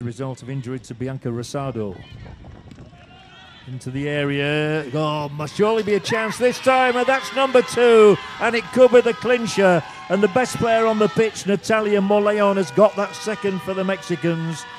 result of injury to Bianca Rosado. Into the area. Oh, must surely be a chance this time, and that's number 2, and it could be the clincher. And the best player on the pitch, Natalia Mauleón, has got that second for the Mexicans.